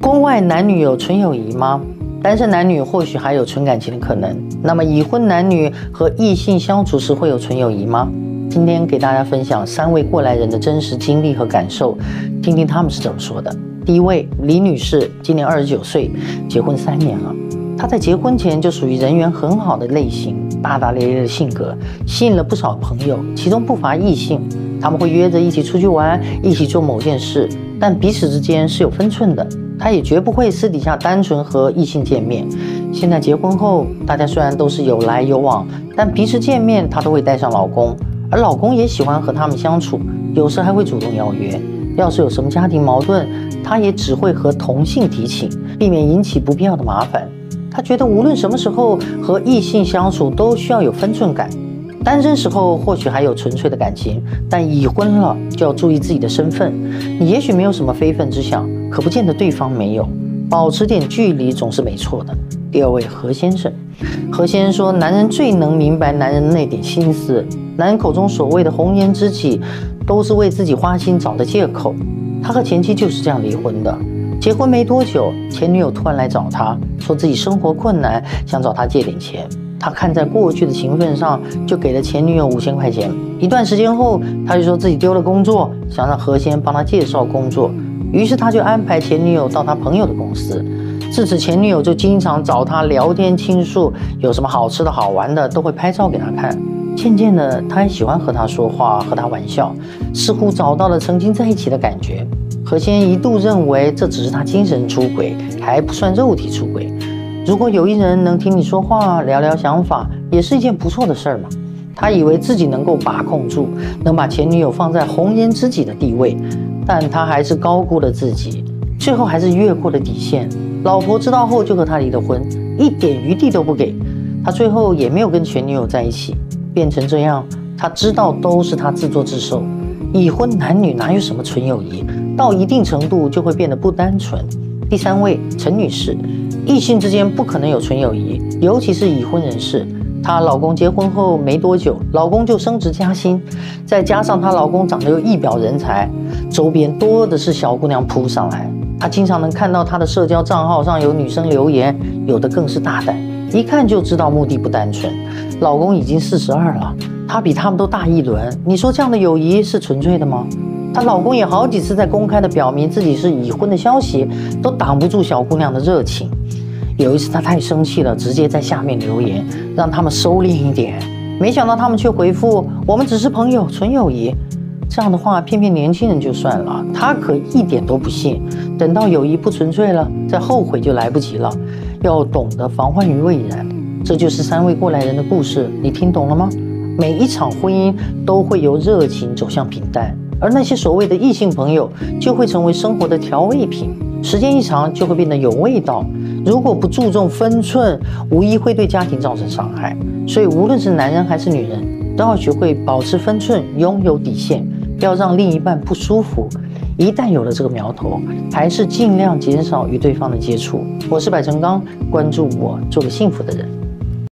婚外男女有纯友谊吗？单身男女或许还有纯感情的可能，那么已婚男女和异性相处时会有纯友谊吗？今天给大家分享3位过来人的真实经历和感受，听听他们是怎么说的。第一位，李女士，今年29岁，结婚3年了。她在结婚前就属于人缘很好的类型，大大咧咧的性格，吸引了不少朋友，其中不乏异性。他们会约着一起出去玩，一起做某件事，但彼此之间是有分寸的。她也绝不会私底下单纯和异性见面。现在结婚后，大家虽然都是有来有往，但彼此见面她都会带上老公，而老公也喜欢和他们相处，有时还会主动邀约。要是有什么家庭矛盾，她也只会和同性提起，避免引起不必要的麻烦。她觉得无论什么时候和异性相处都需要有分寸感。单身时候或许还有纯粹的感情，但已婚了就要注意自己的身份。你也许没有什么非分之想，可不见得对方没有，保持点距离总是没错的。第二位，何先生。何先生说，男人最能明白男人的那点心思，男人口中所谓的红颜知己都是为自己花心找的借口。他和前妻就是这样离婚的。结婚没多久，前女友突然来找他，说自己生活困难，想找他借点钱。他看在过去的情分上，就给了前女友5000块钱。一段时间后，他就说自己丢了工作，想让何先帮他介绍工作。于是他就安排前女友到他朋友的公司。自此，前女友就经常找他聊天倾诉，有什么好吃的好玩的都会拍照给他看。渐渐的，他也喜欢和他说话，和他玩笑，似乎找到了曾经在一起的感觉。何先一度认为这只是他精神出轨，还不算肉体出轨。如果有一人能听你说话，聊聊想法，也是一件不错的事嘛。他以为自己能够把控住，能把前女友放在红颜知己的地位，但他还是高估了自己，最后还是越过了底线。老婆知道后就和他离了婚，一点余地都不给。他最后也没有跟前女友在一起，变成这样，他知道都是他自作自受。已婚男女哪有什么纯友谊，到一定程度就会变得不单纯。第3位，陈女士。异性之间不可能有纯友谊，尤其是已婚人士。她老公结婚后没多久，老公就升职加薪，再加上她老公长得又一表人才，周边多的是小姑娘扑上来。她经常能看到她的社交账号上有女生留言，有的更是大胆，一看就知道目的不单纯。老公已经42了，她比他们都大一轮，你说这样的友谊是纯粹的吗？她老公也好几次在公开的表明自己是已婚的消息，都挡不住小姑娘的热情。有一次她太生气了，直接在下面留言，让他们收敛一点。没想到他们却回复：我们只是朋友，纯友谊。这样的话骗骗年轻人就算了，她可一点都不信。等到友谊不纯粹了，再后悔就来不及了。要懂得防患于未然。这就是3位过来人的故事，你听懂了吗？每一场婚姻都会由热情走向平淡，而那些所谓的异性朋友就会成为生活的调味品，时间一长就会变得有味道。如果不注重分寸，无疑会对家庭造成伤害。所以无论是男人还是女人，都要学会保持分寸，拥有底线，不要让另一半不舒服。一旦有了这个苗头，还是尽量减少与对方的接触。我是百成刚，关注我，做个幸福的人。